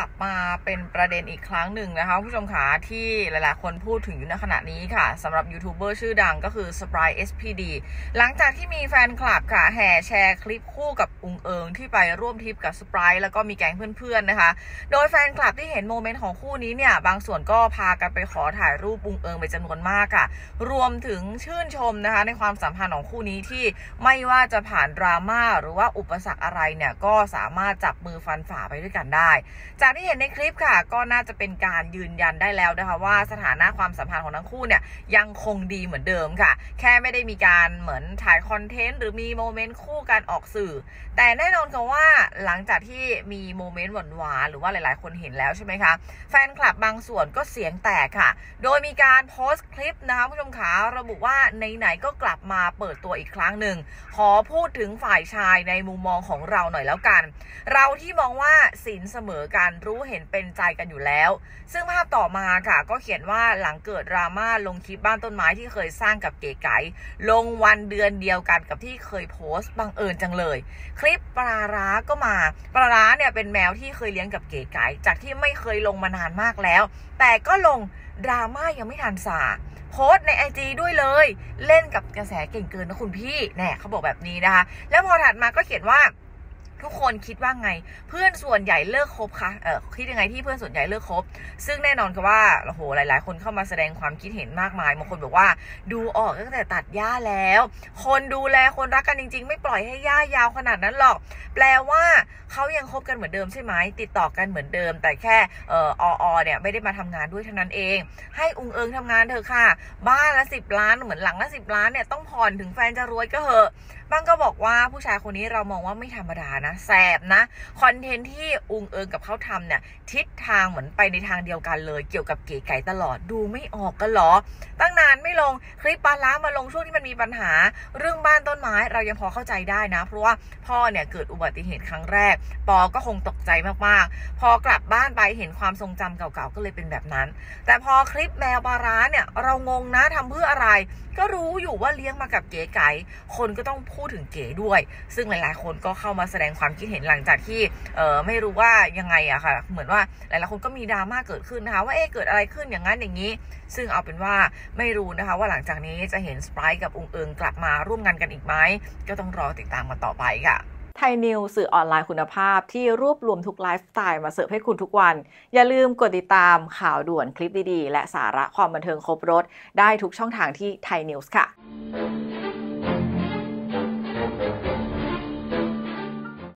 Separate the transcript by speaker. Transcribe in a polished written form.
Speaker 1: ลับมาเป็นประเด็นอีกครั้งหนึ่งนะคะผู้ชมขาที่หลายๆคนพูดถึงอยู่ณขณะนี้ค่ะสำหรับยูทูบเบอร์ชื่อดังก็คือ Sprite SPD หลังจากที่มีแฟนคลับค่ะแห่แชร์คลิปคู่กับอุงเอิงที่ไปร่วมทริปกับ Sprite แล้วก็มีแก๊งเพื่อนๆนะคะโดยแฟนคลับที่เห็นโมเมนต์ของคู่นี้เนี่ยบางส่วนก็พากันไปขอถ่ายรูปอุงเอิงเป็นจำนวนมากค่ะรวมถึงชื่นชมนะคะในความสัมพันธ์ของคู่นี้ที่ไม่ว่าจะผ่านดราม่าหรือว่าอุปสรรคอะไรเนี่ยก็สามารถจับมือฟันฝ่าไปด้วยกันได้จากที่เห็นในคลิปค่ะก็น่าจะเป็นการยืนยันได้แล้วนะคะว่าสถานะความสัมพันธ์ของทั้งคู่เนี่ยยังคงดีเหมือนเดิมค่ะแค่ไม่ได้มีการเหมือนถ่ายคอนเทนต์หรือมีโมเมนต์คู่กันออกสื่อแต่แน่นอนค่ะว่าหลังจากที่มีโมเมนต์หวานๆหรือว่าหลายๆคนเห็นแล้วใช่ไหมคะแฟนคลับบางส่วนก็เสียงแตกค่ะโดยมีการโพสต์คลิปนะคะผู้ชมขาระบุว่าไหนๆก็กลับมาเปิดตัวอีกครั้งหนึ่งขอพูดถึงฝ่ายชายในมุมมองของเราหน่อยแล้วกันเราที่มองว่าสินเสมอกันรู้เห็นเป็นใจกันอยู่แล้วซึ่งภาพต่อมาค่ะก็เขียนว่าหลังเกิดดราม่าลงคลิปบ้านต้นไม้ที่เคยสร้างกับเก๋ไก๋ลงวันเดือนเดียวกันกับที่เคยโพสต์บังเอิญจังเลยคลิปปลาร้าก็มาปลาร้าเนี่ยเป็นแมวที่เคยเลี้ยงกับเก๋ไก๋จากที่ไม่เคยลงมานานมากแล้วแต่ก็ลงดราม่ายังไม่ทันซาโพสใน IG ด้วยเลยเล่นกับกระแสเก่งเกินนะคุณพี่แน่เขาบอกแบบนี้นะคะแล้วพอถัดมาก็เขียนว่าทุกคนคิดว่าไงเพื่อนส่วนใหญ่เลิกคบคะคิดยังไงที่เพื่อนส่วนใหญ่เลิกคบซึ่งแน่นอนค่ะว่าโอ้โหหลายๆคนเข้ามาแสดงความคิดเห็นมากมายบางคนบอกว่าดูออกตั้งแต่ตัดหญ้าแล้วคนดูแลคนรักกันจริงๆไม่ปล่อยให้หญ้ายาวขนาดนั้นหรอกแปลว่าเขายังคบกันเหมือนเดิมใช่ไหมติดต่อกันเหมือนเดิมแต่แค่เนี่ยไม่ได้มาทำงานด้วยเท่านั้นเองให้อุงเอิงทำงานเถอะค่ะบ้านละ10 ล้านเหมือนหลังละ10 ล้านเนี่ยต้องผ่อนถึงแฟนจะรวยก็เหอะบางก็บอกว่าผู้ชายคนนี้เรามองว่าไม่ธรรมดานะแสบนะคอนเทนต์ที่อุงเอิงกับเขาทำเนี่ยทิศทางเหมือนไปในทางเดียวกันเลยเกี่ยวกับเก๋ไก่ตลอดดูไม่ออกกันหรอตั้งนานไม่ลงคลิปปลาล้ามาลงช่วงที่มันมีปัญหาเรื่องบ้านต้นไม้เรายังพอเข้าใจได้นะเพราะว่าพ่อเนี่ยเกิดอุบัติเหตุครั้งแรกปอก็คงตกใจมากๆพอกลับบ้านไปเห็นความทรงจำเก่าๆก็เลยเป็นแบบนั้นแต่พอคลิปแมวปลาร้าเนี่ยเรางงนะทำเพื่ออะไรก็รู้อยู่ว่าเลี้ยงมากับเก๋ไก่คนก็ต้องพูดถึงเก๋ด้วยซึ่งหลายๆคนก็เข้ามาแสดงความคิดเห็นหลังจากที่ไม่รู้ว่ายังไงอะค่ะเหมือนว่าหลายๆคนก็มีดราม่าเกิดขึ้นนะคะว่าเกิดอะไรขึ้นอย่างนั้นอย่างนี้ซึ่งเอาเป็นว่าไม่รู้นะคะว่าหลังจากนี้จะเห็นสไปร์กับอุงเอิงกลับมาร่วมงานกันอีกไหมก็ต้องรอติดตามกันต่อไปค่ะไทยนิวสื่อออนไลน์คุณภาพที่รวบรวมทุกไลฟ์สไตล์มาเสิร์ฟให้คุณทุกวันอย่าลืมกดติดตามข่าวด่วนคลิปดีๆและสาระความบันเทิงครบรสได้ทุกช่องทางที่ไทยนิวส์ค่ะ